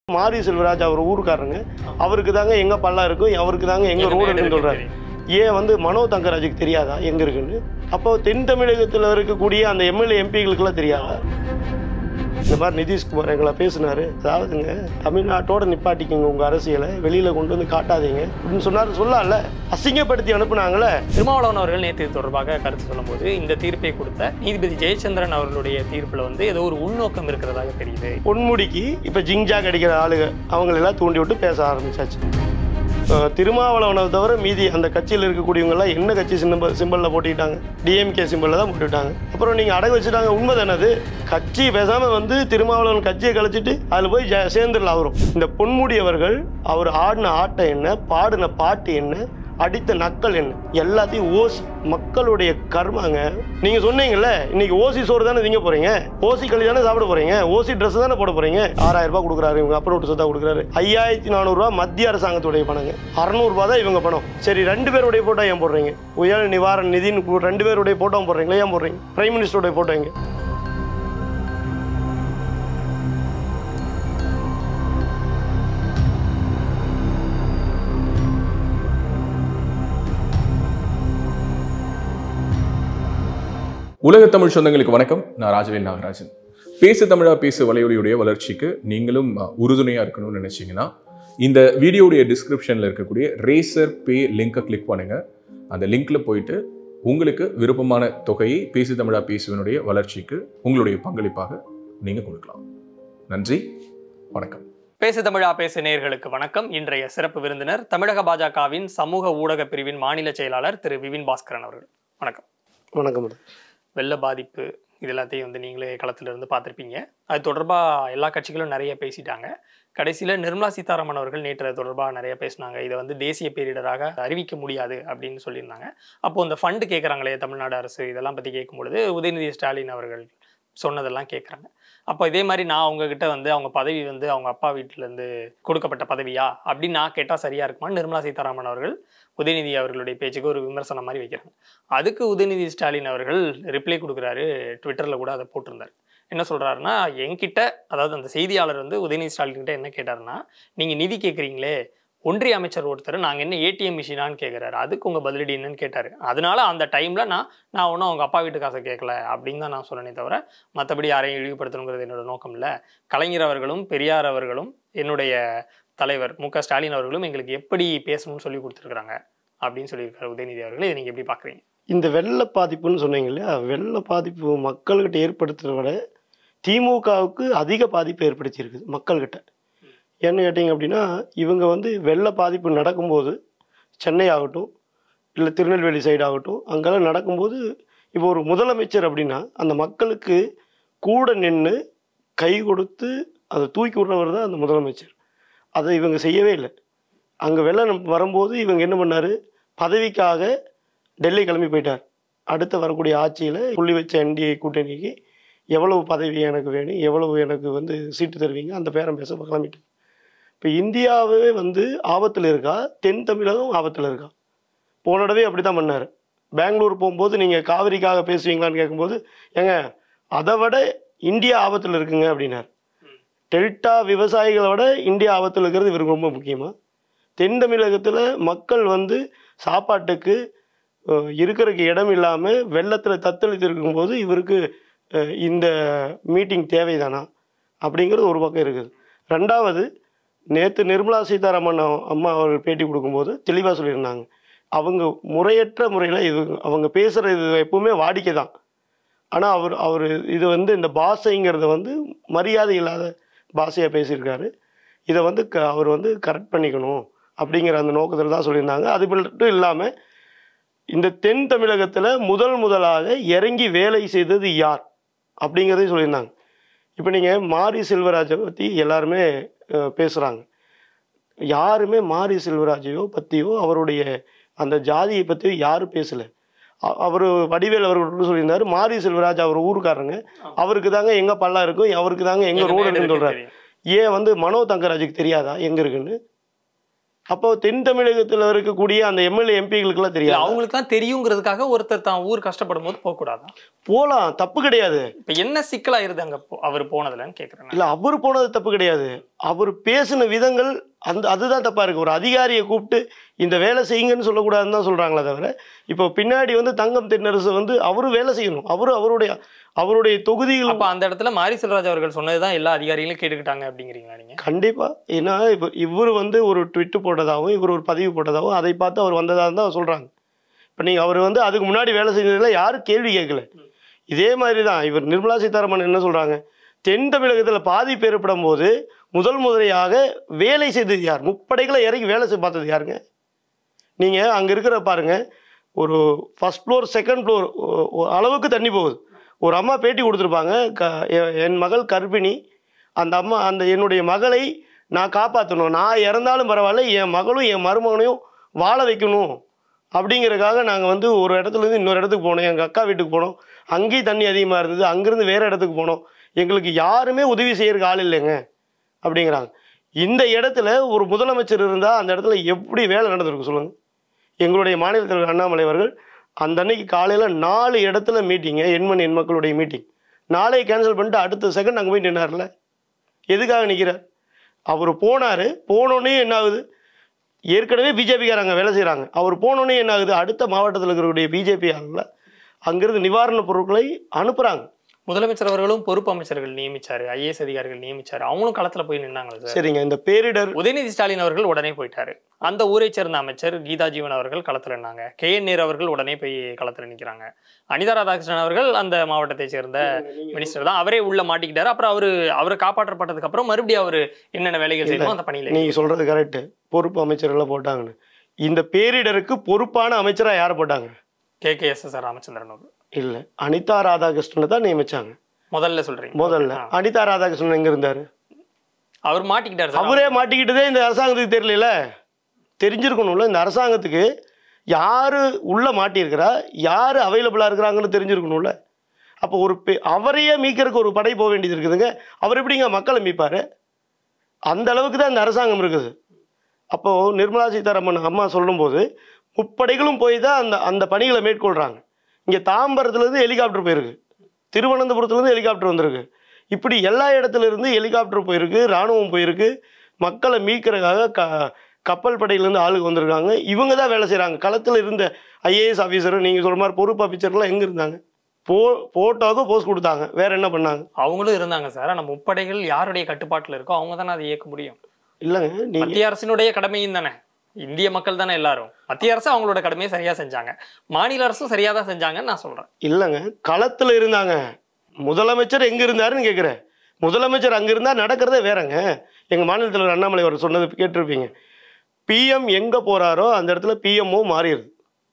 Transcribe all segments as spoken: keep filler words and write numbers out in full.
மாரி செல்வராஜ் அவர் ஊருக்காரங்க, அவருக்கு தாங்க எங்க பள்ளம் இருக்கும், அவருக்கு தாங்க எங்க ரோடு இருக்குன்னு சொல்றாரு. ஏன் வந்து மனோ தங்கராஜுக்கு தெரியாதா எங்க இருக்குன்னு? அப்போ தென் தமிழகத்தில் இருக்கக்கூடிய அந்த எம்எல்ஏ எம்பிகளுக்கெல்லாம் தெரியாதா? இந்த மாதிரி நிதிஷ்குமார் எங்களை பேசினாரு, அதாவதுங்க தமிழ்நாட்டோட நிப்பாட்டிக்குங்க உங்க அரசியலை, வெளியில கொண்டு வந்து காட்டாதீங்க அப்படின்னு சொன்னாரு. சொல்லல, அசிங்கப்படுத்தி அனுப்புனாங்களே. திருமாவளவன் அவர்கள் நேற்று தொடர்பாக கருத்து சொல்லும்போது இந்த தீர்ப்பை கொடுத்த நீதிபதி ஜெயச்சந்திரன் அவர்களுடைய தீர்ப்புல வந்து ஏதோ ஒரு உள்நோக்கம் இருக்கிறதாக தெரியுது. பொன்முடிக்கு இப்ப ஜிங்ஜாக் அடிக்கிற ஆளுங்க அவங்களெல்லாம் தூண்டி விட்டு பேச ஆரம்பிச்சாச்சு. திருமாவளவனை தவிர மீதி அந்த கட்சியில் இருக்கக்கூடியவங்க எல்லாம் என்ன கட்சி சிம்பிள் சிம்பிளில் போட்டுக்கிட்டாங்க, டிஎம்கே சிம்பிளில் தான் போட்டுக்கிட்டாங்க. அப்புறம் நீங்கள் அடகு வச்சுட்டாங்க. உண்மை தானது? கட்சி பேசாமல் வந்து திருமாவளவன் கட்சியை கழிச்சிட்டு அதில் போய் சேர்ந்துடலாம். அவரும் இந்த பொன்முடி அவர்கள் அவர் ஆடின ஆட்டம் என்ன, பாடின பாட்டு என்ன, அடித்த நக்கல் என்ன, எல்லாத்தையும் ஓசி மக்களுடைய கர்மாங்க. நீங்க சொன்னீங்கல்ல, இன்னைக்கு ஓசி சோறு தானே திங்க போறீங்க, ஓசி களி தானே சாப்பிட போறீங்க, ஓசி ட்ரெஸ் தானே போட போறீங்க. ஆறாயிரம் ரூபாய் கொடுக்குறாரு இவங்க, அப்புறம் விட்டு சொத்தா கொடுக்குறாரு. ஐயாயிரத்தி நானூறு ரூபாய் மத்திய அரசாங்கத்துடைய பணங்க, அறுநூறு ரூபாய் தான் இவங்க பணம். சரி, ரெண்டு பேருடைய போட்டோ ஏன் போடுறீங்க? புயல் நிவாரண நிதின்னு ரெண்டு பேருடைய போட்டோ போடுறீங்களா? ஏன் போடுறீங்க? பிரைம் மினிஸ்டருடைய போட்டோ எங்க? உலக தமிழ் சொந்தங்களுக்கு வணக்கம். நான் ராஜவேல் நாகராஜன். பேசு தமிழா பேசு வலையொலியுடைய வளர்ச்சிக்கு நீங்களும் உறுதுணையா இருக்கணும்னு நினைச்சீங்கன்னா இந்த வீடியோடைய டிஸ்கிரிப்ஷன்ல இருக்கக்கூடிய ரேசர் பே லிங்கை கிளிக் பண்ணுங்க. அந்த லிங்க்ல போயிட்டு உங்களுக்கு விருப்பமான தொகையை பேசு தமிழா பேசுவனுடைய வளர்ச்சிக்கு உங்களுடைய பங்களிப்பாக நீங்க கொடுக்கலாம். நன்றி, வணக்கம். பேசு தமிழா பேசு நேயர்களுக்கு வணக்கம். இன்றைய சிறப்பு விருந்தினர் தமிழக பாஜகவின் சமூக ஊடக பிரிவின் மாநில செயலாளர் திரு விபின் பாஸ்கரன் அவர்கள். வணக்கம். வணக்கம். வெள்ள பாதிப்பு இது எல்லாத்தையும் வந்து நீங்களே களத்துல இருந்து பார்த்துருப்பீங்க. அது தொடர்பாக எல்லா கட்சிகளும் நிறைய பேசிட்டாங்க. கடைசியில் நிர்மலா சீதாராமன் அவர்கள் நேற்று தொடர்பாக நிறைய பேசினாங்க. இதை வந்து தேசிய பேரிடராக அறிவிக்க முடியாது அப்படின்னு சொல்லியிருந்தாங்க. அப்போ இந்த ஃபண்டு கேட்குறாங்களே தமிழ்நாடு அரசு, இதெல்லாம் பற்றி கேட்கும்பொழுது உதயநிதி ஸ்டாலின் அவர்கள் சொன்னதெல்லாம் கேட்குறாங்க. அப்போ இதே மாதிரி நான் அவங்கக்கிட்ட வந்து அவங்க பதவி வந்து அவங்க அப்பா வீட்டிலேருந்து கொடுக்கப்பட்ட பதவியா அப்படின்னு நான் கேட்டால் சரியாக இருக்குமான்னு நிர்மலா சீதாராமன் அவர்கள் உதயநிதி அவர்களுடைய பேச்சுக்கு ஒரு விமர்சனம் மாதிரி வைக்கிறாங்க. அதுக்கு உதயநிதி ஸ்டாலின் அவர்கள் ரிப்ளை கொடுக்குறாரு. ட்விட்டரில் கூட அதை போட்டிருந்தார். என்ன சொல்கிறாருன்னா, என்கிட்ட, அதாவது அந்த செய்தியாளர் வந்து உதயநிதி ஸ்டாலின் கிட்ட என்ன கேட்டாருன்னா, நீங்கள் நிதி கேட்குறீங்களே, ஒன்றிய அமைச்சர் ஒருத்தர் நாங்கள் என்ன ஏடிஎம் மிஷினான்னு கேட்குறாரு, அதுக்கு உங்கள் பதிலடி என்னன்னு கேட்டார். அதனால அந்த டைமில் நான் நான் ஒன்றும் அவங்க அப்பா வீட்டு காசை கேட்கல அப்படின்னு தான் நான் சொன்னேனே தவிர மற்றபடி யாரையும் இழிவுபடுத்தணுங்கிறது என்னோட நோக்கம் இல்லை. கலைஞர் அவர்களும் பெரியார் அவர்களும் என்னுடைய தலைவர் மு க ஸ்டாலின் அவர்களும் எங்களுக்கு எப்படி பேசணும்னு சொல்லி கொடுத்துருக்குறாங்க அப்படின்னு சொல்லியிருக்காரு உதயநிதி அவர்கள். இதை நீங்கள் எப்படி பார்க்குறீங்க? இந்த வெள்ள பாதிப்புன்னு சொன்னீங்க இல்லையா, வெள்ள பாதிப்பு மக்கள்கிட்ட ஏற்படுத்துறத விட திமுகவுக்கு அதிக பாதிப்பு ஏற்படுத்தியிருக்குது மக்கள்கிட்ட. என்ன கேட்டிங்க அப்படின்னா, இவங்க வந்து வெள்ள பாதிப்பு நடக்கும்போது சென்னை ஆகட்டும் இல்லை திருநெல்வேலி சைடு ஆகட்டும், அங்கெல்லாம் நடக்கும்போது இப்போ ஒரு முதலமைச்சர் அப்படின்னா அந்த மக்களுக்கு கூட நின்று கை கொடுத்து அதை தூக்கி விடுறவர் தான் அந்த முதலமைச்சர். அதை இவங்க செய்யவே இல்லை. அங்கே வெள்ளம் வரும்போது இவங்க என்ன பண்ணார், பதவிக்காக டெல்லி கிளம்பி போயிட்டார். அடுத்து வரக்கூடிய ஆட்சியில் புள்ளி வச்ச என்டிஏ கூட்டணிக்கு எவ்வளவு பதவி எனக்கு வேணும், எவ்வளவு எனக்கு வந்து சீட்டு தருவீங்க, அந்த பேரம் பேச கிளம்பிட்டு. இப்போ இந்தியாவே வந்து ஆபத்தில் இருக்கா, தென் தமிழகம் ஆபத்தில் இருக்கா? போன தடவை அப்படி தான் பண்ணார். பெங்களூர் போகும்போது நீங்கள் காவிரிக்காக பேசுவீங்களான்னு கேட்கும்போது, ஏங்க அதை விட இந்தியா ஆபத்தில் இருக்குங்க அப்படின்னார். டெல்டா விவசாயிகளை விட இந்தியா ஆபத்தில் இருக்கிறது இவருக்கு ரொம்ப முக்கியமாக. தென் தமிழகத்தில் மக்கள் வந்து சாப்பாட்டுக்கு இருக்கிறதுக்கு இடம் இல்லாமல் வெள்ளத்தில் தத்தளித்து இருக்கும்போது இவருக்கு இந்த மீட்டிங் தேவைதானா அப்படிங்கிறது ஒரு பக்கம் இருக்குது. ரெண்டாவது, நேற்று நிர்மலா சீதாராமன் அம்மா அவர்கள் பேட்டி கொடுக்கும்போது தெளிவாக சொல்லியிருந்தாங்க, அவங்க முறையற்ற முறையில் இது அவங்க பேசுகிற இது எப்பவுமே வாடிக்கை தான். ஆனால் அவர் அவர் இது வந்து இந்த பாஷைங்கிறத வந்து மரியாதை இல்லாத பாஷையாக பேசியிருக்காரு. இதை வந்து க அவர் வந்து கரெக்ட் பண்ணிக்கணும் அப்படிங்கிற அந்த நோக்கத்தில் தான் சொல்லியிருந்தாங்க. அது மட்டும் இல்லாமல் இந்த தென் தமிழகத்தில் முதல் முதலாக இறங்கி வேலை செய்தது யார் அப்படிங்கிறதையும் சொல்லியிருந்தாங்க. இப்போ நீங்கள் மாரி செல்வராஜை பற்றி எல்லாருமே பேசுகிறாங்க. யாருமே மாரி செல்வராஜையோ பற்றியோ அவருடைய அந்த ஜாதியை பற்றியோ யாரும் பேசலை. அவர் வடிவேல் அவர்கள் சொல்லியிருந்தார், மாரி செல்வராஜ் அவர் ஊருக்காரங்க, அவருக்கு தாங்க எங்க பள்ளம் இருக்கும், அவருக்கு தாங்க எங்க ரோடு இருக்குன்னு சொல்றாரு. ஏன் வந்து மனோ தங்கராஜுக்கு தெரியாதா எங்க இருக்குன்னு? அப்போ தென் தமிழகத்தில் இருக்கக்கூடிய அந்த எம்எல்ஏ எம்பிகளுக்குலாம் இல்ல தெரியாது. அவங்களுக்குலாம் தெரியுங்கிறதுக்காக ஒருத்தர் தான் ஊர் கஷ்டப்படும் போது போக கூடாதா? போலாம், தப்பு கிடையாது. இப்ப என்ன சிக்கலாயிருது அங்க போ- அவர் போனதுலன்னு கேக்குறேன். இல்ல அவர் போனது தப்பு கிடையாது. அவர் பேசின விதங்கள் அந்த அதுதான் தப்பா இருக்கு. ஒரு அதிகாரியை கூப்பிட்டு இந்த வேலை செய்யுங்கன்னு சொல்லக்கூடாதுன்னு தான் சொல்றாங்களே தவிர, இப்போ பின்னாடி வந்து தங்கம் தென்னரசு வந்து அவரும் வேலை செய்யணும். அவரு அவருடைய அவருடைய தொகுதிகள் அப்ப அந்த இடத்துல மாரி செல்வராஜ் அவர்கள் சொன்னதுதான் எல்லா அதிகாரிகளும் கேட்டுக்கிட்டாங்க அப்படிங்கிறீங்களா நீங்க? கண்டிப்பா. ஏன்னா இப்போ இவர் வந்து ஒரு ட்விட்டு போட்டதாகவும் இவர் ஒரு பதிவு போட்டதாகவும் அதை பார்த்து அவர் வந்ததாக தான் சொல்றாங்க. இப்போ நீங்க அவர் வந்து அதுக்கு முன்னாடி வேலை செஞ்சதுல யாரும் கேள்வி கேட்கல. இதே மாதிரி தான் இவர் நிர்மலா சீதாராமன் என்ன சொல்றாங்க, தென் தமிழகத்தில் பாதிப்பு ஏற்படும் போது முதல் முறையாக வேலை செய்தது யார்? முப்படைகளை இறங்கி வேலை செய்ய பார்த்தது யாருங்க? நீங்க அங்க இருக்கிற பாருங்க, ஒரு ஃபர்ஸ்ட் ஃப்ளோர் செகண்ட் ஃப்ளோர் அளவுக்கு தண்ணி போகுது. ஒரு அம்மா பேட்டி கொடுத்துருப்பாங்க, க எ- என் மகள் கர்ப்பிணி, அந்த அம்மா அந்த என்னுடைய மகளை நான் காப்பாற்றணும், நான் இறந்தாலும் பரவாயில்ல, என் மகளும் என் மருமகனையும் வாழ வைக்கணும் அப்படிங்கிறதுக்காக நாங்கள் வந்து ஒரு இடத்துலேருந்து இன்னொரு இடத்துக்கு போனோம். எங்கள் அக்கா வீட்டுக்கு போனோம், அங்கேயும் தண்ணி அதிகமாக இருந்தது, அங்கேருந்து வேறு இடத்துக்கு போனோம், எங்களுக்கு யாருமே உதவி செய்யறதுக்கு ஆள் இல்லைங்க அப்படிங்கிறாங்க. இந்த இடத்துல ஒரு முதலமைச்சர் இருந்தால் அந்த இடத்துல எப்படி வேலை நடந்திருக்கு சொல்லுங்கள். எங்களுடைய மாநில தலைவர் அண்ணாமலை அவர்கள் அந்த அன்னைக்கு காலையில் நாலு இடத்துல மீட்டிங்க, எண்மண் எண் மக்களுடைய மீட்டிங், நாளை கேன்சல் பண்ணிட்டு அடுத்த செகண்ட் அங்கே போய் நின்னார்ல. எதுக்காக நிற்கிறார்? அவர் போனார், போனோடனே என்ன ஆகுது, ஏற்கனவே பிஜேபிக்காரங்க வேலை செய்கிறாங்க, அவர் போனோடனே என்ன ஆகுது, அடுத்த மாவட்டத்தில் இருக்கக்கூடிய பிஜேபி ஆளுங்கள அங்கிருந்து நிவாரணப் பொருட்களை அனுப்புகிறாங்க. முதலமைச்சர் அவர்களும் பொறுப்பு அமைச்சர்கள் நியமிச்சாரு, ஐஏஎஸ் அதிகாரிகள் நியமிச்சாரு, அவங்களும் களத்துல போய் நின்னாங்களே சார். சரிங்க, இந்த பேரிடர் உதயநிதி ஸ்டாலின் அவர்கள் உடனே போயிட்டாரு. அந்த ஊரை சேர்ந்த அமைச்சர் கீதா ஜீவன் அவர்கள் களத்துல நின்னாங்க. கே என் நேரு அவர்கள் உடனே போய் களத்துல நிக்கிறாங்க. அனிதா ராதாகிருஷ்ணன் அவர்கள் அந்த மாவட்டத்தை சேர்ந்த மினிஸ்டர் தான், அவரே உள்ள மாட்டிக்கிட்டாரு. அப்புறம் அவரு அவரை காப்பாற்றப்பட்டதுக்கு அப்புறம் மறுபடியும் அவரு என்னென்ன வேலைகள் செய்யணும் அந்த பணியில. நீங்க சொல்றது கரெக்ட், பொறுப்பு அமைச்சர்களை போட்டாங்கன்னு. இந்த பேரிடருக்கு பொறுப்பான அமைச்சரா யாரை போட்டாங்க? K K S S R Ramachandran அவர்கள் இல்ல, அனிதா ராதாகிருஷ்ணனை தான் நியமிச்சாங்க முதல்ல சொல்றீங்க. முதல்ல. அனிதா ராதாகிருஷ்ணன் எங்க இருந்தாரு? அவர் மாட்டிக்கிட்டாரு சார். அவரே மாட்டிக்கிட்டதே இந்த அரசாங்கத்துக்கு தெரியல. தெரிஞ்சிருக்கணும்ல, இந்த அரசாங்கத்துக்கு யாரு உள்ள மாட்டியிருக்கிறா, யாரு அவைலபிளா இருக்கிறாங்கன்னு தெரிஞ்சிருக்கணும்ல. அப்போ ஒரு பெ- அவரையே மீட்கறதுக்கு ஒரு படை போக வேண்டியது இருக்குதுங்க. அவர் எப்படிங்க மக்களை மீட்பாரு? அந்த அளவுக்கு தான் இந்த அரசாங்கம் இருக்குது. அப்போ நிர்மலா சீதாராமன் அம்மா சொல்லும்போது முப்படைகளும் போய் தான் அந்த அந்த பணிகளை மேற்கொள்றாங்க. இங்கே தாம்பரத்துலேருந்து ஹெலிகாப்டர் போயிருக்கு, திருவனந்தபுரத்துலேருந்து ஹெலிகாப்டர் வந்திருக்கு, இப்படி எல்லா இடத்துல இருந்து ஹெலிகாப்டர் போயிருக்கு, இராணுவம் போயிருக்கு, மக்களை மீட்கறதுக்காக க கப்பல் படையிலேருந்து ஆளுக்கு வந்திருக்காங்க. இவங்க தான் வேலை செய்கிறாங்க. களத்தில் இருந்த ஐஏஎஸ் ஆஃபீஸரும் நீங்கள் சொல்கிற மாதிரி பொறுப்பு ஆஃபீஸர்லாம் எங்கே இருந்தாங்க? போ போட்டோவுக்கு போஸ்ட் கொடுத்தாங்க, வேற என்ன பண்ணாங்க? அவங்களும் இருந்தாங்க சார். ஆனா முப்படைகள் யாருடைய கட்டுப்பாட்டுல இருக்கோ அவங்க தானே அதை இயக்க முடியும். இல்லைங்க, நீங்கள் மத்திய அரசினுடைய கடமையும் தானே, இந்திய மக்கள் தானே எல்லாரும். மத்திய அரசு அவங்களோட கடமையை சரியா செஞ்சாங்க, மாநில அரசும் சரியா தான் செஞ்சாங்கன்னு நான் சொல்றேன். இல்லைங்க, களத்தில் இருந்தாங்க. முதலமைச்சர் எங்கே இருந்தாருன்னு கேட்குறேன். முதலமைச்சர் அங்கே இருந்தால் நடக்கிறதே வேறங்க. எங்கள் மாநில தலைவர் அண்ணாமலை அவர் சொன்னது கேட்டிருப்பீங்க. பிஎம் எங்கே போகிறாரோ அந்த இடத்துல பிஎம்ஓ மாறிடுது,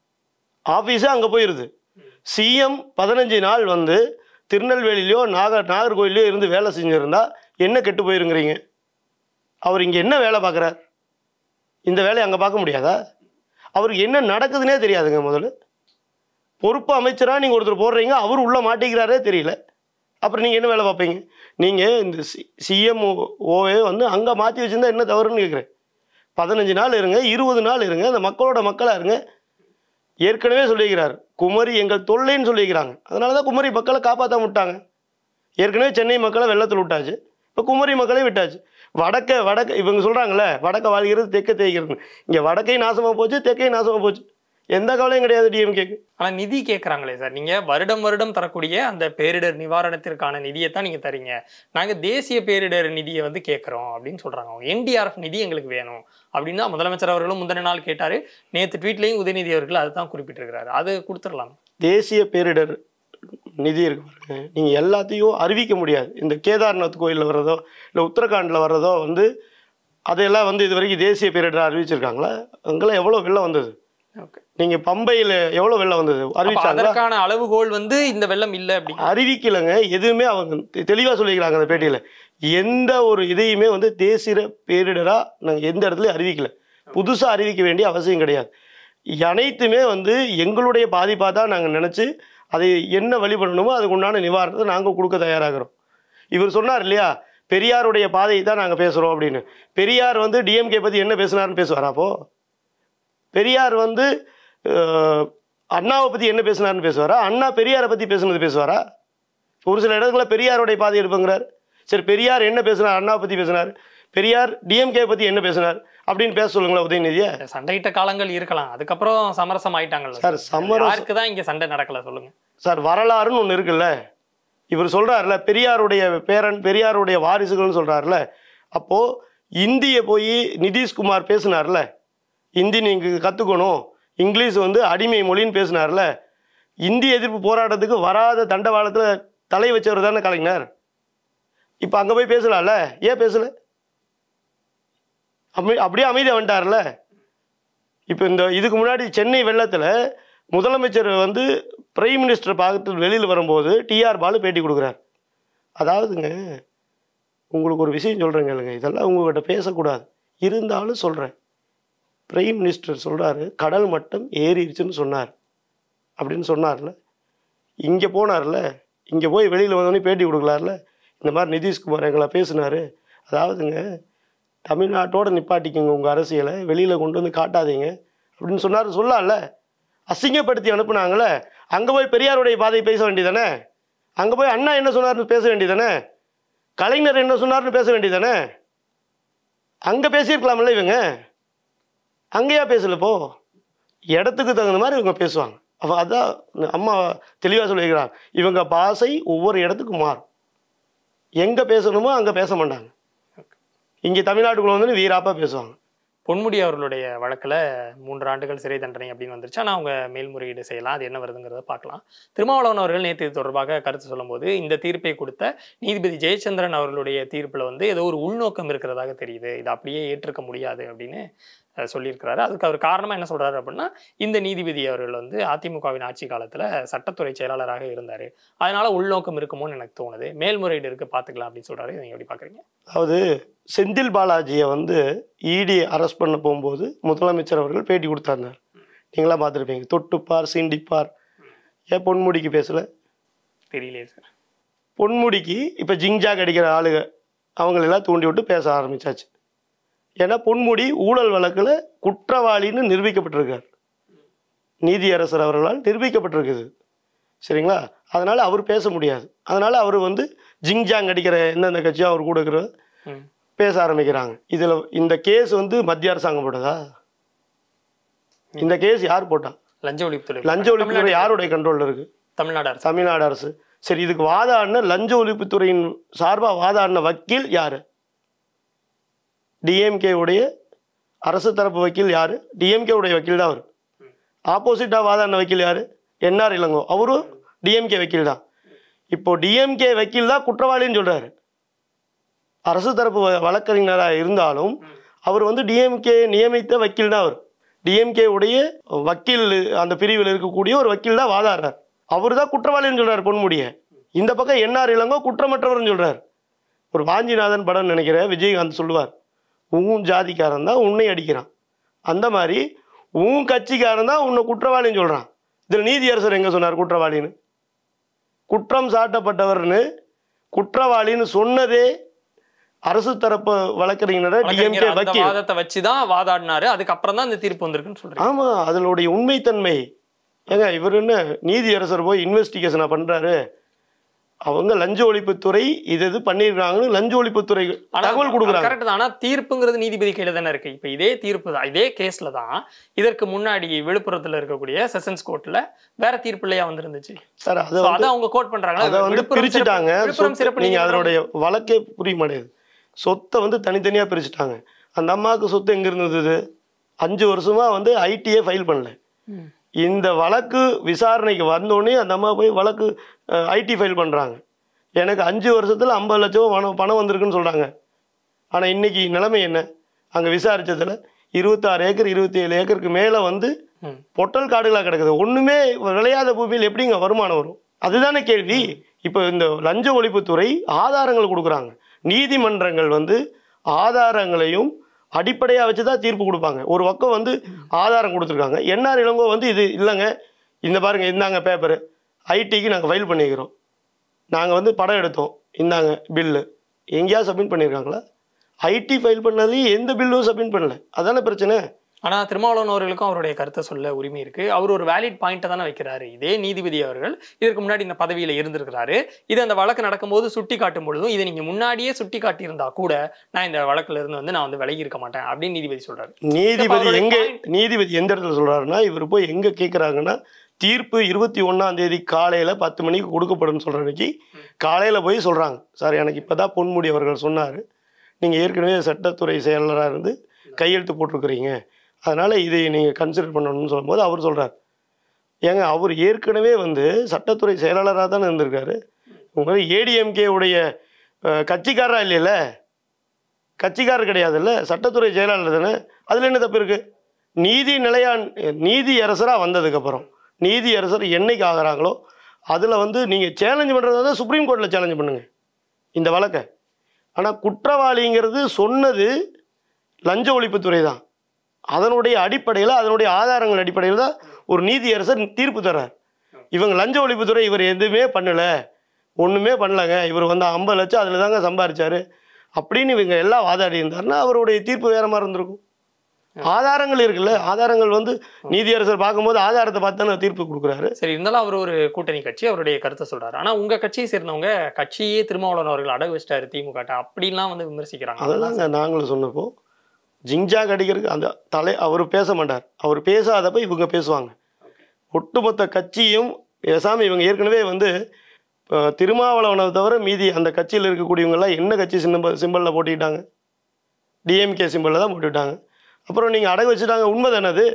ஆஃபீஸே அங்கே போயிடுது. சிஎம் பதினஞ்சு நாள் வந்து திருநெல்வேலியிலையோ நாகர் நாகர்கோயிலையோ இருந்து வேலை செஞ்சுருந்தா என்ன கெட்டு போயிருங்கிறீங்க? அவர் இங்கே என்ன வேலை பார்க்குறார்? இந்த வேலையை அங்கே பார்க்க முடியாதா? அவருக்கு என்ன நடக்குதுன்னே தெரியாதுங்க. முதல்ல பொறுப்பு அமைச்சராக நீங்கள் ஒருத்தர் போடுறீங்க, அவர் உள்ளே மாட்டிக்கிறாரே தெரியல, அப்புறம் நீங்கள் என்ன வேலை பார்ப்பீங்க? நீங்கள் இந்த சி சிஎம்ஓவே வந்து அங்கே மாற்றி வச்சுருந்தா என்ன தவறுன்னு கேட்குறேன். பதினஞ்சு நாள் இருங்க, இருபது நாள் இருங்க, அந்த மக்களோட மக்களாக இருங்க. ஏற்கனவே சொல்லிக்கிறார், குமரி எங்கள் தொல்லைன்னு சொல்லிக்கிறாங்க. அதனால தான் குமரி மக்களை காப்பாற்ற விட்டாங்க. ஏற்கனவே சென்னை மக்களை வெள்ளத்தில் விட்டாச்சு, இப்போ குமரி மக்களையும் விட்டாச்சு. வடக்க வடக்க இவங்க சொல்கிறாங்களே வடக்க வாழ்கிறது தெற்க தேய்க்கிறது, இங்கே வடக்கையும் நாசமாக போச்சு, தெற்கையும் நாசமாக போச்சு. எந்த கவலையும் கிடையாது டிஎம்கேக்கு. ஆனா நிதி கேட்கறாங்களே சார், நீங்க வருடம் வருடம் தரக்கூடிய அந்த பேரிடர் நிவாரணத்திற்கான நிதியை தான் நீங்க தரீங்க, நாங்க தேசிய பேரிடர் நிதியை வந்து கேட்கறோம் அப்படின்னு சொல்றாங்க. அவங்க என்டிஆர்எஃப் நிதி எங்களுக்கு வேணும் அப்படின்னு தான் முதலமைச்சர் அவர்களும் முந்தின நாள் கேட்டாரு. நேற்று ட்வீட்லையும் உதயநிதி அவர்கள் அதுதான் குறிப்பிட்டிருக்கிறாரு. அது கொடுத்துடலாம். தேசிய பேரிடர் நிதி இருக்கு பாருங்க, நீங்கள் எல்லாத்தையும் அறிவிக்க முடியாது. இந்த கேதார்நாத் கோயிலில் வர்றதோ இல்லை உத்தரகாண்டில் வர்றதோ வந்து அதையெல்லாம் வந்து இது வரைக்கும் தேசிய பேரிடர் அறிவிச்சிருக்காங்களா? அங்கெல்லாம் எவ்வளோ வெள்ளம் வந்தது? நீங்க பம்பையில் எவ்வளோ வெள்ளம் வந்தது அறிவிச்சாங்க? அதற்கான அளவுகோல் வந்து இந்த வெள்ளம் இல்லை அப்படி அறிவிக்கலைங்க. எதுவுமே அவங்க தெளிவாக சொல்லிக்கிறாங்க அந்த பேட்டியில். எந்த ஒரு இதையுமே வந்து தேசிய பேரிடராக நாங்கள் எந்த இடத்துலையும் அறிவிக்கல, புதுசாக அறிவிக்க வேண்டிய அவசியம் கிடையாது. அனைத்துமே வந்து எங்களுடைய பாதிப்பாக தான் நாங்கள் நினச்சி அதை என்ன வழி பண்ணணுமோ அதுக்கு உண்டான நிவாரணத்தை நாங்கள் கொடுக்க தயாராகிறோம். இவர் சொன்னார் இல்லையா, பெரியாருடைய பாதையை தான் நாங்கள் பேசுகிறோம் அப்படின்னு. பெரியார் வந்து டிஎம்கே பற்றி என்ன பேசுனாருன்னு பேசுவாரா? அப்போ பெரியார் வந்து அண்ணாவை பற்றி என்ன பேசுனாருன்னு பேசுவாரா? அண்ணா பெரியாரை பற்றி பேசுனது பேசுவாரா? ஒரு சில இடங்களில் பெரியாருடைய பாதை எடுப்புங்கிறார். சரி, பெரியார் என்ன பேசினார்? அண்ணாவை பற்றி பேசினார். பெரியார் டிஎம்கே பற்றி என்ன பேசினார் அப்படின்னு பேச சொல்லுங்களேன் உதயநிதியை. சண்டையிட்ட காலங்கள் இருக்கலாம், அதுக்கப்புறம் சமரசம் ஆயிட்டாங்கல்ல சார். சமரசம் தான் இங்கே சண்டை நடக்கல சொல்லுங்க சார். வரலாறுன்னு ஒன்று இருக்குல்ல. இவர் சொல்கிறார்ல பெரியாருடைய பேரன் பெரியாருடைய வாரிசுகள்னு சொல்கிறார்ல. அப்போது இந்தியை போய் நிதிஷ்குமார் பேசினார்ல, இந்தி நீங்கள் கற்றுக்கணும், இங்கிலீஷ் வந்து அடிமை மொழின்னு பேசினார்ல. இந்திய எதிர்ப்பு போராட்டத்துக்கு வராத தண்டவாளத்தில் தலை வச்சவர் தானே கலைஞர். இப்போ அங்கே போய் பேசலாம்ல, ஏன் பேசலை? அமை அப்படியே அமைதியாக வந்துட்டார்ல. இப்போ இந்த இதுக்கு முன்னாடி சென்னை வெள்ளத்தில் முதலமைச்சர் வந்து பிரைம் மினிஸ்டரை பார்த்துட்டு வெளியில் வரும்போது டிஆர் பாலு பேட்டி கொடுக்குறார். அதாவதுங்க, உங்களுக்கு ஒரு விஷயம் சொல்கிறேங்க இல்லைங்க, இதெல்லாம் உங்கள்கிட்ட பேசக்கூடாது, இருந்தாலும் சொல்கிறேன். பிரைம் மினிஸ்டர் சொல்கிறாரு கடல் மட்டம் ஏறிடுச்சுன்னு சொன்னார் அப்படின்னு சொன்னார்ல. இங்கே போனார்ல, இங்கே போய் வெளியில் வந்தோடனே பேட்டி கொடுக்கலார்ல. இந்த மாதிரி நிதிஷ்குமார் எங்களை பேசினார். அதாவதுங்க, தமிழ்நாட்டோட நிப்பாட்டிக்குங்க உங்கள் அரசியலை, வெளியில் கொண்டு வந்து காட்டாதீங்க அப்படின்னு சொன்னார். சொல்லலாம்ல. அசிங்கப்படுத்தி அனுப்புனாங்களே, அங்கே போய் பெரியாருடைய பாதையை பேச வேண்டியதானே? அங்கே போய் அண்ணா என்ன சொன்னார்னு பேச வேண்டியதானே? கலைஞர் என்ன சொன்னார்னு பேச வேண்டியதானே? அங்கே பேசியிருக்கலாம்ல. இவங்க அங்கேயா பேசலப்போ? இடத்துக்கு தகுந்த மாதிரி இவங்க பேசுவாங்க. அப்போ அதான் அம்மா தெளிவாக சொல்லியிருக்கிறாங்க, இவங்க பாசை ஒவ்வொரு இடத்துக்கும் மாறும். எங்கே பேசணுமோ அங்கே பேச மாட்டாங்க. இங்கே தமிழ்நாட்டுக்குள்ள வந்து வீராப்பாக பேசுவாங்க. பொன்முடி அவர்களுடைய வழக்கில் மூன்று ஆண்டுகள் சிறை தண்டனை அப்படின்னு வந்துருச்சு. ஆனால் அவங்க மேல்முறையீடு செய்யலாம், அது என்ன வருதுங்கிறத பார்க்கலாம். திருமாவளவன் அவர்கள் நேற்று இது தொடர்பாக கருத்து சொல்லும்போது, இந்த தீர்ப்பை கொடுத்த நீதிபதி ஜெயச்சந்திரன் அவர்களுடைய தீர்ப்பில் வந்து ஏதோ ஒரு உள்நோக்கம் இருக்கிறதாக தெரியுது, இதை அப்படியே ஏற்றுக்க முடியாது அப்படின்னு சொல்லியிருக்கிறாரு. அதுக்கு அவர் காரணமாக என்ன சொல்கிறாரு அப்படின்னா, இந்த நீதிபதி அவர்கள் வந்து அதிமுகவின் ஆட்சி காலத்தில் சட்டத்துறை செயலாளராக இருந்தார், அதனால உள்நோக்கம் இருக்குமோன்னு எனக்கு தோணுது, மேல்முறையீடு இருக்கு பார்த்துக்கலாம் அப்படின்னு சொல்கிறாரு. நீங்கள் எப்படி பார்க்குறீங்க? அதாவது செந்தில் பாலாஜியை வந்து இடி அரெஸ்ட் பண்ண போகும்போது முதலமைச்சர் அவர்கள் பேட்டி கொடுத்தாருந்தார். நீங்களாம் பார்த்துருப்பீங்க. தொட்டுப்பார் சீண்டிப்பார். ஏன் பொன்முடிக்கு பேசலை? தெரியலையே சார். பொன்முடிக்கு இப்போ ஜிங்ஜாக் அடிக்கிற ஆளுங்க அவங்களெல்லாம் தூண்டி விட்டு பேச ஆரம்பித்தாச்சு. ஏன்னா பொன்முடி ஊழல் வழக்கில் குற்றவாளின்னு நிரூபிக்கப்பட்டிருக்கார், நீதியரசர் அவர்களால் நிரூபிக்கப்பட்டிருக்குது. சரிங்களா? அதனால் அவர் பேச முடியாது. அதனால் அவர் வந்து ஜிங்ஜாங் அடிக்கிற எந்தெந்த கட்சியோ அவர் கூட இருக்கிற பேச ஆரம்பிக்கிறாங்க. இதில் இந்த கேஸ் வந்து மத்திய அரசாங்கம் போட்டதா? இந்த கேஸ் யார் போட்டா? லஞ்ச ஒழிப்புத்துறை. லஞ்ச ஒழிப்புத்துறை யாருடைய கண்ட்ரோலில் இருக்குது? தமிழ்நாடு அரசு. தமிழ்நாடு அரசு. சரி, இதுக்கு வாதாடின லஞ்ச ஒழிப்புத்துறையின் சார்பாக வாதாடின வக்கீல் யார்? டிஎம்கே உடைய அரசு தரப்பு வக்கீல் யார்? டிஎம்கே உடைய வக்கீல் தான் அவர். ஆப்போசிட்டாக வாதாடின வக்கீல் யார்? என்ஆர் இளங்கோ, அவரும் டிஎம்கே வக்கீல் தான். இப்போ டிஎம்கே வக்கீல் தான் குற்றவாளின்னு சொல்றாரு. அரசு தரப்பு வழக்கறிஞராக இருந்தாலும் அவர் வந்து டிஎம்கே நியமித்த வக்கீல் தான். அவர் டிஎம்கே உடைய வக்கீல், அந்த பிரிவில் இருக்கக்கூடிய ஒரு வக்கீல் தான் வாதாடுறார். அவர் தான் குற்றவாளின்னு சொல்றாரு பொன்முடியை. இந்த பக்கம் என்ஆர் இளங்கோ குற்றமற்றவர்னு சொல்றாரு. ஒரு வாஞ்சிநாதன் படம் நினைக்கிற விஜயகாந்த் சொல்லுவார், உன் ஜாதிக்காரன் தான் உன்னை அடிக்கிறான், அந்த மாதிரி உன் கட்சிக்காரன் தான் உன்னை குற்றவாளின்னு சொல்றான். இதில் நீதியரசர் எங்க சொன்னார் குற்றவாளின்னு? குற்றம் சாட்டப்பட்டவர்னு குற்றவாளின்னு சொன்னதே அரசு தரப்பு வழக்கறிஞர் டிஎம்கே வக்கீல். வாதத்தை வச்சு தான் வாதாடினாரு, அதுக்கப்புறம் தான் இந்த தீர்ப்பு வந்திருக்குன்னு சொல்றேன். ஆமா, அதனுடைய உண்மைத்தன்மை ஏங்க, இவர் என்ன நீதியரசர் போய் இன்வெஸ்டிகேஷனா பண்றாரு? அவங்க லஞ்ச ஒழிப்புத்துறை இது இது பண்ணிருக்காங்கன்னு லஞ்ச ஒழிப்புத்துறை தகவல் கொடுக்குறாங்க. கரெக்ட் தான். ஆனா தீர்ப்புங்கிறது நீதிபதி கையில தானே இருக்கு. இப்ப இதே தீர்ப்பு தான், இதே கேஸ்ல தான் இதற்கு முன்னாடி விழுப்புரத்துல இருக்கக்கூடிய செஷன்ஸ் கோர்ட்ல வேற தீர்ப்பு இல்லையா வந்திருந்துச்சு சார். அதை அவங்க கோட் பண்றாங்க, அதை வந்து பிரிச்சுட்டாங்க. நீங்க அதனுடைய வழக்கே புரிய மாட்டேங்குது. சொத்தை வந்து தனித்தனியா பிரிச்சுட்டாங்க. அந்த அம்மாவுக்கு சொத்து எங்க இருந்தது? அஞ்சு வருஷமா வந்து ஐடியே ஃபைல் பண்ணல. இந்த வழக்கு விசாரணைக்கு வந்தோடனே அந்த அம்மா போய் வழக்கு ஐடி ஃபைல் பண்ணுறாங்க. எனக்கு அஞ்சு வருஷத்தில் ஐம்பது லட்சம் பணம் பணம் வந்திருக்குன்னு சொல்கிறாங்க. ஆனால் இன்றைக்கி நிலைமை என்ன? அங்கே விசாரித்ததில் இருபத்தாறு ஏக்கர் இருபத்தி ஏழு ஏக்கருக்கு மேலே வந்து பொட்டல் காடுகளாக கிடக்குது. ஒன்றுமே விளையாத பூமியில் எப்படிங்க வருமானம் வரும்? அதுதானே கேள்வி. இப்போ இந்த லஞ்ச ஒழிப்புத்துறை ஆதாரங்கள் கொடுக்குறாங்க. நீதிமன்றங்கள் வந்து ஆதாரங்களையும் அடிப்படையாக வச்சு தான் தீர்ப்பு கொடுப்பாங்க. ஒரு பக்கம் வந்து ஆதாரம் கொடுத்துருக்காங்க. என்ஆர் இளங்கோ வந்து இது இல்லைங்க, இந்த பாருங்கள், இந்தாங்க பேப்பரு, ஐடிக்கு நாங்கள் ஃபைல் பண்ணிக்கிறோம், நாங்கள் வந்து படம் எடுத்தோம், இந்தாங்க பில்லு, எங்கேயாவது சப்மிட் பண்ணியிருக்காங்களா? ஐடி ஃபைல் பண்ணதுலேயும் எந்த பில்லும் சப்மிட் பண்ணல. அதான பிரச்சனை. ஆனால் திருமாவளவன் அவர்களுக்கும் அவருடைய கருத்தை சொல்ல உரிமை இருக்குது. அவர் ஒரு வேலிட் பாயிண்ட்டை தானே வைக்கிறாரு. இதே நீதிபதி அவர்கள் இதற்கு முன்னாடி இந்த பதவியில் இருந்திருக்கிறாரு. இது அந்த வழக்கு நடக்கும்போது சுட்டி காட்டும் பொழுதும் இதை நீங்கள் முன்னாடியே சுட்டி காட்டியிருந்தா கூட நான் இந்த வழக்குல இருந்து வந்து நான் வந்து விலகி இருக்க மாட்டேன் அப்படின்னு நீதிபதி சொல்றாரு. நீதிபதி எங்க நீதிபதி எந்த இடத்துல சொல்றாருன்னா, இவர் போய் எங்க கேட்குறாங்கன்னா, தீர்ப்பு இருபத்தி ஒன்னாம் தேதி காலையில பத்து மணிக்கு கொடுக்கப்படும் சொல்ற அன்னைக்கு காலையில போய் சொல்றாங்க, சார் எனக்கு இப்பதான் பொன்முடி அவர்கள் சொன்னாரு, நீங்க ஏற்கனவே சட்டத்துறை செயலராக இருந்து கையெழுத்து போட்டிருக்கிறீங்க, அதனால இதை நீங்க கன்சிடர் பண்ணணும்னு சொல்லும்போது அவர் சொல்றாரு, ஏங்க அவர் ஏற்கனவே வந்து சட்டத்துறை செயலாளராக தானே இருந்திருக்காரு. உங்க ஏடிஎம்கே உடைய கட்சிக்காரரா இல்லையில, கட்சிக்காரர் கிடையாதுல்ல, சட்டத்துறை செயலாளர் தானே. அதுல என்ன தப்பு இருக்கு? நீதி நிலையான் நீதி அரசராக வந்ததுக்கப்புறம் நீதி அரசர் என்னைக்கு ஆகிறாங்களோ அதில் வந்து நீங்கள் சேலஞ்ச் பண்ணுறதா சுப்ரீம் கோர்ட்டில் சேலஞ்ச் பண்ணுங்க இந்த வழக்கை. ஆனால் குற்றவாளிங்கிறது சொன்னது லஞ்ச ஒழிப்புத்துறை தான். அதனுடைய அடிப்படையில் அதனுடைய ஆதாரங்கள் அடிப்படையில் தான் ஒரு நீதி அரசர் தீர்ப்பு தர்றார். இவங்க லஞ்ச ஒழிப்புத்துறை இவர் எதுவுமே பண்ணலை, ஒன்றுமே பண்ணலைங்க, இவர் வந்து ஐம்பது லட்சம் அதில் தாங்க சம்பாதிச்சாரு அப்படின்னு இவங்க எல்லாம் வாதாடி இருந்தாருன்னா அவருடைய தீர்ப்பு வேற மாதிரி இருந்திருக்கும். ஆதாரங்கள் இருக்குல்ல, ஆதாரங்கள் வந்து நீதியரசர் பார்க்கும்போது ஆதாரத்தை பார்த்து தானே தீர்ப்பு கொடுக்குறாரு. சரி, இருந்தாலும் அவர் ஒரு கூட்டணி கட்சி அவருடைய கருத்தை சொல்றாரு. ஆனா உங்க கட்சியை சேர்ந்தவங்க கட்சியே திருமாவளவன் அவர்கள் அடகு வச்சிட்டாரு திமுக அப்படின்லாம் வந்து விமர்சிக்கிறாங்க. அதெல்லாம் நாங்களும் சொன்னப்போ ஜிங்ஜாக் அடிக்கிறதுக்கு அந்த தலை அவர் பேச மாட்டார், அவர் பேசாதப்ப இவங்க பேசுவாங்க. ஒட்டுமொத்த கட்சியும் பேசாமல் இவங்க ஏற்கனவே வந்து திருமாவளவனை தவிர மீதி அந்த கட்சியில் இருக்கக்கூடியவங்கெல்லாம் என்ன கட்சி சிம்பிள் சிம்பிளில் போட்டிக்கிட்டாங்க, டிஎம்கே சிம்பிளில் தான் போட்டுக்கிட்டாங்க. அப்புறம் நீங்கள் அடகு வச்சுட்டாங்க, உண்மை தானே அது.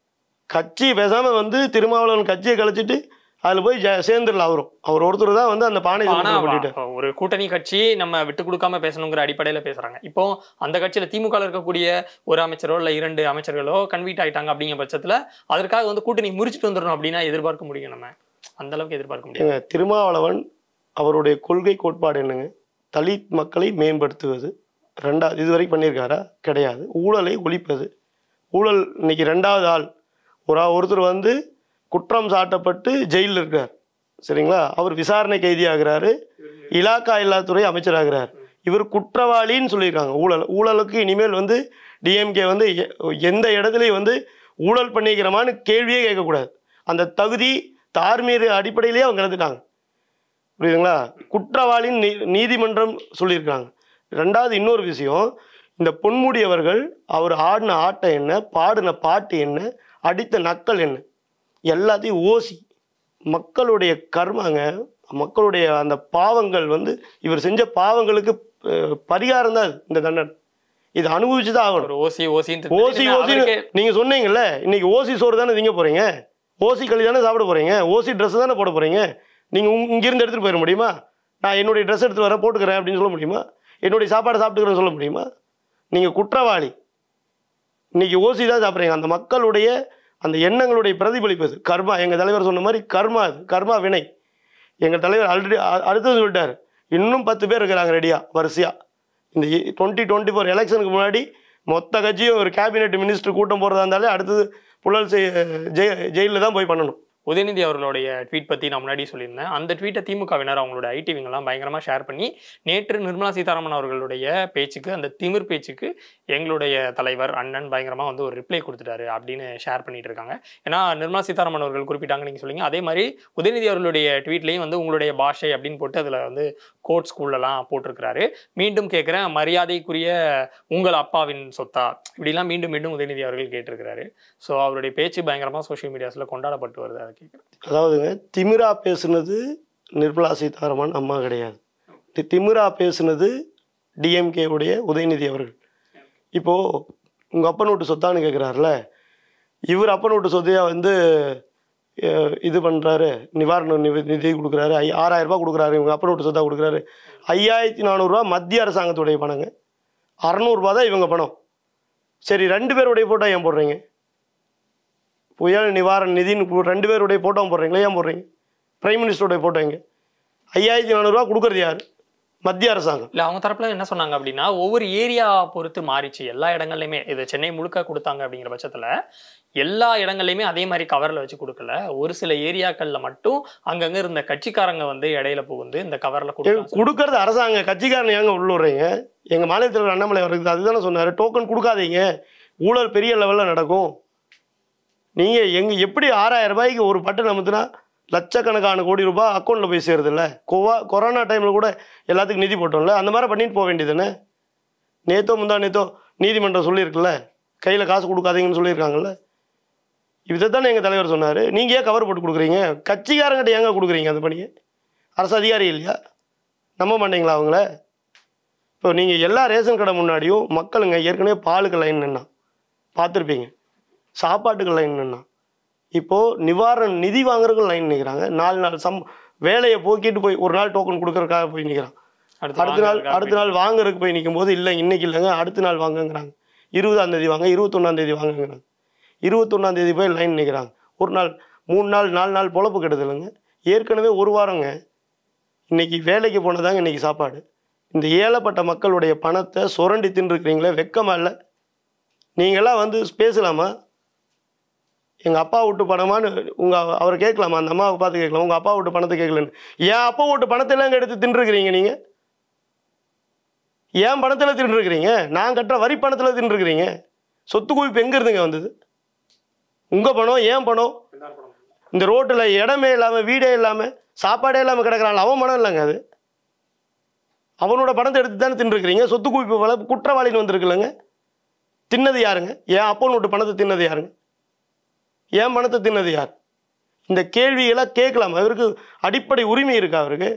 கட்சி பேசாமல் வந்து திருமாவளவன் கட்சியை கழிச்சிட்டு அதில் போய் சேர்ந்துடலாம். அவரும் அவர் ஒருத்தர் தான் வந்து அந்த பானை போட்டுட்டு ஒரு கூட்டணி கட்சி நம்ம விட்டு கொடுக்காம பேசணுங்கிற அடிப்படையில் பேசுகிறாங்க. இப்போ அந்த கட்சியில் திமுக இருக்கக்கூடிய ஒரு அமைச்சரோ இல்லை இரண்டு அமைச்சர்களோ கன்வீட் ஆகிட்டாங்க அப்படிங்கிற பட்சத்தில் அதற்காக வந்து கூட்டணி முறிச்சிட்டு வந்துடணும் அப்படின்னா எதிர்பார்க்க முடியும், நம்ம அந்த அளவுக்கு எதிர்பார்க்க முடியும். திருமாவளவன் அவருடைய கொள்கை கோட்பாடு என்னங்க? தலித் மக்களை மேம்படுத்துவது. ரெண்டாவது இது வரைக்கும் பண்ணியிருக்காரா? கிடையாது. ஊழலை ஒழிப்பது. ஊழல் இன்னைக்கு ரெண்டாவது ஆள் ஒரு ஒருத்தர் வந்து குற்றம் சாட்டப்பட்டு ஜெயிலில் இருக்கார், சரிங்களா? அவர் விசாரணை கைதி ஆகிறாரு, இலாக்கா இல்லாத்துறை அமைச்சராகிறார். இவர் குற்றவாளின்னு சொல்லியிருக்காங்க. ஊழல் ஊழலுக்கு இனிமேல் வந்து டிஎம்கே வந்து எந்த இடத்துலையும் வந்து ஊழல் பண்ணிக்கிறமான்னு கேள்வியே கேட்கக்கூடாது. அந்த தகுதி தார்மீக அடிப்படையிலேயே அவங்க நடந்துட்டாங்க, புரியுதுங்களா? குற்றவாளின்னு நீ நீதிமன்றம் சொல்லியிருக்காங்க. ரெண்டாவது இன்னொரு விஷயம், இந்த பொன்முடி அவர்கள் அவர் ஆடின ஆட்டம் என்ன, பாடின பாட்டு என்ன, அடித்த நக்கல் என்ன, எல்லாத்தையும் ஓசி மக்களுடைய கர்மாங்க, மக்களுடைய அந்த பாவங்கள் வந்து இவர் செஞ்ச பாவங்களுக்கு பரிகாரம் தான் இந்த தண்டனை. இது அனுபவிச்சு தான் ஆகணும். ஓசி ஓசி ஓசி ஓசி நீங்க சொன்னீங்கல்ல, இன்னைக்கு ஓசி சோறு தானே திங்க போறீங்க, ஓசி களி தானே சாப்பிட போறீங்க, ஓசி ட்ரெஸ் தானே போட போறீங்க. நீங்க இங்கிருந்து எடுத்துட்டு போயிட முடியுமா? நான் என்னுடைய ட்ரெஸ் எடுத்து வர போட்டுக்கிறேன் அப்படின்னு சொல்ல முடியுமா? என்னுடைய சாப்பாடு சாப்பிட்டுக்கிறேன்னு சொல்ல முடியுமா? நீங்கள் குற்றவாளி. இன்னைக்கு ஓசி தான் சாப்பிட்றீங்க. அந்த மக்களுடைய அந்த எண்ணங்களுடைய பிரதிபலிப்பது கர்மா. எங்கள் தலைவர் சொன்ன மாதிரி கர்மா, அது கர்மா வினை. எங்கள் தலைவர் ஆல்ரெடி அடுத்தது சொல்லிட்டார், இன்னும் பத்து பேர் இருக்கிறாங்க ரெடியாக வரிசையாக. இந்த டுவெண்ட்டி டுவெண்ட்டி ஃபோர் எலெக்ஷனுக்கு முன்னாடி மொத்த கட்சியும் ஒரு கேபினெட் மினிஸ்டர் கூட்டம் போகிறதா இருந்தாலே அடுத்தது புழல் ஜெய ஜெயிலில் தான் போய் பண்ணணும். உதயநிதி அவர்களுடைய ட்வீட் பற்றி நான் முன்னாடி சொல்லியிருந்தேன். அந்த ட்வீட்டை திமுகவினர் அவங்களோட ஐடிவிங்கெல்லாம் பயங்கரமாக ஷேர் பண்ணி நேற்று நிர்மலா சீதாராமன் அவர்களுடைய பேச்சுக்கு, அந்த திமிர் பேச்சுக்கு எங்களுடைய தலைவர் அண்ணன் பயங்கரமாக வந்து ஒரு ரிப்ளை கொடுத்துட்டாரு அப்படின்னு ஷேர் பண்ணிட்டு இருக்காங்க. ஏன்னா நிர்மலா சீதாராமன் அவர்கள் குறிப்பிட்டாங்க, நீங்கள் சொல்லிங்க. அதே மாதிரி உதயநிதி அவர்களுடைய ட்வீட்லேயும் வந்து உங்களுடைய பாஷை அப்படின்னு போட்டு அதில் வந்து கோட் ஸ்கூல்லலாம் போட்டிருக்கிறாரு. மீண்டும் கேட்குறேன், மரியாதைக்குரிய உங்கள் அப்பாவின் சொத்தா, இப்படிலாம் மீண்டும் மீண்டும் உதயநிதி அவர்கள் கேட்டிருக்கிறாரு. ஸோ அவருடைய பேச்சு பயங்கரமாக சோஷியல் மீடியாஸில் கொண்டாடப்பட்டு வருது. அதை கேட்குறேன். அதாவதுங்க, திமிரா பேசுனது நிர்மலா சீதாராமன் அம்மா கிடையாது, திமிரா பேசுனது டிஎம்கே உடைய உதயநிதி அவர்கள். இப்போது உங்கள் அப்பன் வீட்டு சொத்தான்னு கேட்குறாருல, இவர் அப்பன் வீட்டு சொத்தையா வந்து இது பண்ணுறாரு, நிவாரண நிதி கொடுக்குறாரு, ஐ ஆறாயிரம் ரூபாய் கொடுக்குறாரு, இவங்க அப்பன் வீட்டு சொத்தா கொடுக்குறாரு. ஐயாயிரத்தி நானூறுரூவா மத்திய அரசாங்கத்துடைய பணங்க, அறநூறுபா தான் இவங்க பணம். சரி, ரெண்டு பேருடைய ஃபோட்டோ ஏன் போடுறீங்க? புயல் நிவாரண நிதின்னு ரெண்டு பேருடைய ஃபோட்டோவும் போடுறீங்களா? ஏன் போடுறீங்க? பிரைம் மினிஸ்டருடைய ஃபோட்டோ எங்கே? ஐயாயிரத்தி நானூறுரூவா கொடுக்குறது யார்? மத்திய அரசாங்கம். இல்லை, அவங்க தரப்புல என்ன சொன்னாங்க அப்படின்னா, ஒவ்வொரு ஏரியா பொறுத்து மாறிச்சு. எல்லா இடங்கள்லையுமே இது சென்னை முழுக்க கொடுத்தாங்க அப்படிங்கிற பட்சத்தில் எல்லா இடங்கள்லையுமே அதே மாதிரி கவரில் வச்சு கொடுக்கல. ஒரு சில ஏரியாக்களில் மட்டும் அங்கங்கே இருந்த கட்சிக்காரங்க வந்து இடையில புகுந்து இந்த கவரில் கொடுக்கறது அரசாங்க. கட்சிக்காரன் ஏங்க உள்ளுறீங்க? எங்கள் மாநில தலைவர் அண்ணாமலை அவருக்கு அதுதானே சொன்னார், டோக்கன் கொடுக்காதீங்க, ஊழல் பெரிய லெவலில் நடக்கும். நீங்கள் எங்க எப்படி ஆறாயிரம் ரூபாய்க்கு ஒரு பட்டன் அமுத்துனா லட்சக்கணக்கான கோடி ரூபாய் அக்கௌண்ட்டில் போய் சேருதில்ல? கோவா கொரோனா டைமில் கூட எல்லாத்துக்கும் நிதி போட்டோம்ல, அந்த மாதிரி பண்ணிட்டு போக வேண்டியதுன்னு. நேத்தோ முந்தா நேத்தோ நீதிமன்றம் சொல்லியிருக்குல்ல, கையில் காசு கொடுக்காதீங்கன்னு சொல்லியிருக்காங்கல்ல. இதை தானே எங்கள் தலைவர் சொன்னார். நீங்கள் ஏன் கவர் போட்டு கொடுக்குறீங்க? கட்சிக்காரங்கிட்ட ஏங்க கொடுக்குறீங்க அந்த பணியை? அரசு அதிகாரி இல்லையா? நம்ப மாட்டீங்களா அவங்கள? இப்போ நீங்கள் எல்லா ரேஷன் கடை முன்னாடியும் மக்களுங்க ஏற்கனவே பாலுக்கு லைன் நின்னா பார்த்துருப்பீங்க, சாப்பாட்டுக்கு லைன் நின்னா, இப்போது நிவாரண நிதி வாங்குறதுக்கு லைன் நிற்கிறாங்க. நாலு நாள் சம் வேலையை போக்கிட்டு போய் ஒரு நாள் டோக்கன் கொடுக்கறதுக்காக போய் நிற்கிறான். அடுத்த நாள் அடுத்த நாள் வாங்குறதுக்கு போய் நிற்கும் போது இல்லை இன்னைக்கு இல்லைங்க அடுத்த நாள் வாங்குங்கிறாங்க. இருபதாம் தேதி வாங்க, இருபத்தொன்னாம் தேதி வாங்குங்கிறாங்க. இருபத்தொன்னாம் தேதி போய் லைன் நிற்கிறாங்க. ஒரு நாள் மூணு நாள் நாலு நாள் பொழப்பு கெடுது இல்லைங்க. ஏற்கனவே ஒரு வாரங்க இன்னைக்கு வேலைக்கு போனதாங்க இன்னைக்கு சாப்பாடு. இந்த ஏழைப்பட்ட மக்களுடைய பணத்தை சுரண்டி தின்றுருக்கிறீங்களே, வெக்கமா இல்லை? நீங்களாம் வந்து பேசலாமா? எங்கள் அப்பா விட்டு பணமானு உங்கள் அவரை கேட்கலாமா? அந்த அம்மாவை பார்த்து கேட்கலாம், உங்கள் அப்பா விட்டு பணத்தை கேட்கலன்னு. ஏன் அப்பா விட்டு பணத்தெல்லாம் எடுத்து தின்றுருக்கிறீங்க நீங்கள்? ஏன் பணத்தில் தின்றுருக்கிறீங்க? நான் கட்டுற வரி பணத்தில் தின்றுருக்கிறீங்க. சொத்து குவிப்பு எங்கே இருந்துங்க வந்தது? உங்கள் பணம், ஏன் பணம்? இந்த ரோட்டில் இடமே இல்லாமல் வீடே இல்லாமல் சாப்பாடே இல்லாமல் கிடக்கிறான், அவன் பணம் இல்லைங்க அது. அவனோட பணத்தை எடுத்து தானே தின்றுருக்கிறீங்க. சொத்து குவிப்பு வள குற்றவாளின்னு வந்திருக்குல்லங்க. தின்னது யாருங்க? ஏன் அப்போன்னு விட்டு பணத்தை தின்னது யாருங்க? ஏன் பணத்தை தின்னது யார்? இந்த கேள்வியெல்லாம் கேட்கலாம். அவருக்கு அடிப்படை உரிமை இருக்கா? அவருக்கு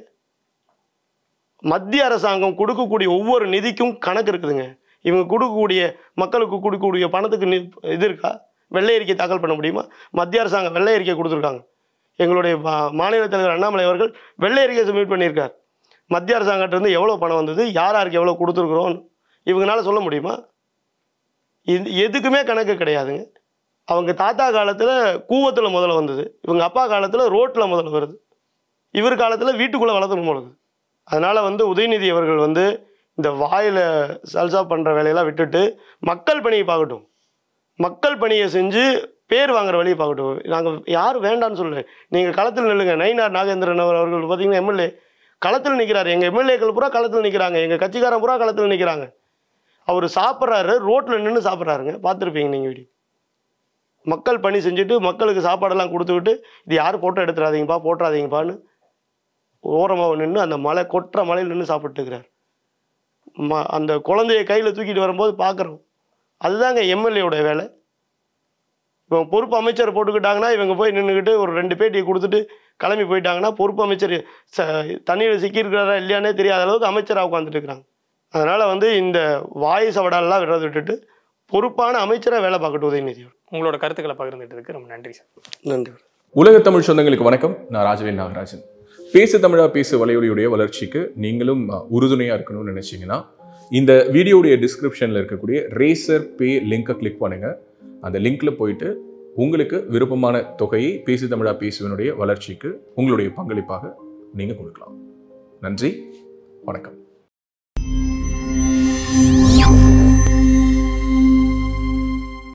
மத்திய அரசாங்கம் கொடுக்கக்கூடிய ஒவ்வொரு நிதிக்கும் கணக்கு இருக்குதுங்க. இவங்க கொடுக்கக்கூடிய மக்களுக்கு கொடுக்கக்கூடிய பணத்துக்கு இது இருக்கா? வெள்ளை அறிக்கை தாக்கல் பண்ண முடியுமா? மத்திய அரசாங்கம் வெள்ளை அறிக்கை கொடுத்துருக்காங்க. எங்களுடைய மாநில தலைவர் அண்ணாமலை அவர்கள் வெள்ளை அறிக்கை சப்மிட் பண்ணியிருக்கார். மத்திய அரசாங்கத்திலேருந்து எவ்வளோ பணம் வந்தது, யார் யாருக்கு எவ்வளோ கொடுத்துருக்குறோம் இவங்களால சொல்ல முடியுமா? இது எதுக்குமே கணக்கு கிடையாதுங்க. அவங்க தாத்தா காலத்தில் கூவத்தில் முதல்ல வந்தது, இவங்க அப்பா காலத்தில் ரோட்டில் முதல்ல வருது, இவர் காலத்தில் வீட்டுக்குள்ளே வளர்த்துணும் போடுது. அதனால் வந்து உதயநிதி அவர்கள் வந்து இந்த வாயில் சல்சா பண்ணுற வேலையெல்லாம் விட்டுட்டு மக்கள் பணியை பார்க்கட்டும். மக்கள் பணியை செஞ்சு பேர் வாங்குற வழியை பார்க்கட்டும். நாங்கள் யாரும் வேண்டான்னு சொல்லலை. நீங்கள் களத்தில் நில்லுங்க. நயினார் நாகேந்திரன் அவர்கள் பார்த்தீங்கன்னா எம்எல்ஏ களத்தில் நிற்கிறாரு. எங்கள் எம்எல்ஏக்கள் பூரா களத்தில் நிற்கிறாங்க, எங்கள் கட்சிக்காரன் பூரா களத்தில் நிற்கிறாங்க. அவர் சாப்பிட்றாரு, ரோட்டில் நின்று சாப்பிட்றாருங்க, பார்த்துருப்பீங்க நீங்கள் வீடியோ. மக்கள் பணி செஞ்சுட்டு மக்களுக்கு சாப்பாடெல்லாம் கொடுத்துக்கிட்டு இது யாரும் ஃபோட்டோ எடுத்துடாதீங்கப்பா போட்டுறாதீங்கப்பான்னு ஓரமாக நின்று அந்த மலை கொட்டுற மலையில் நின்று சாப்பிட்டுக்கிறார். ம அந்த குழந்தைய கையில் தூக்கிட்டு வரும்போது பார்க்குறோம். அதுதாங்க எம்எல்ஏவோட வேலை. இப்போ பொறுப்பு அமைச்சர் போட்டுக்கிட்டாங்கன்னா இவங்க போய் நின்றுக்கிட்டு ஒரு ரெண்டு பேட்டியை கொடுத்துட்டு கிளம்பி போயிட்டாங்கன்னா பொறுப்பு அமைச்சர் ச தண்ணியில் சிக்கியிருக்கிறாரா இல்லையானே தெரியாத அளவுக்கு அமைச்சராக உட்காந்துட்டு இருக்கிறாங்க. அதனால் வந்து இந்த வாயு சவடாலெலாம் விடுறத விட்டுட்டு பொறுப்பான அமைச்சராக வேலை பார்க்கட்டும் உதயநிதி. உங்களோட கருத்துக்களை பகிர்ந்துட்டதுக்கு ரொம்ப நன்றி சார். நன்றி. உலக தமிழ் சொந்தங்களுக்கு வணக்கம். நான் ராஜவேல் நாகராஜன். பேசு தமிழா பேசு வலையொலியுடைய வளர்ச்சிக்கு நீங்களும் உறுதுணையாக இருக்கணும்னு நினச்சிங்கன்னா இந்த வீடியோடைய டிஸ்கிரிப்ஷனில் இருக்கக்கூடிய ரேசர் பே லிங்கை கிளிக் பண்ணுங்கள். அந்த லிங்க்கில் போயிட்டு உங்களுக்கு விருப்பமான தொகையை பேசு தமிழா பேசுவனுடைய வளர்ச்சிக்கு உங்களுடைய பங்களிப்பாக நீங்கள் கொடுக்கலாம். நன்றி, வணக்கம்.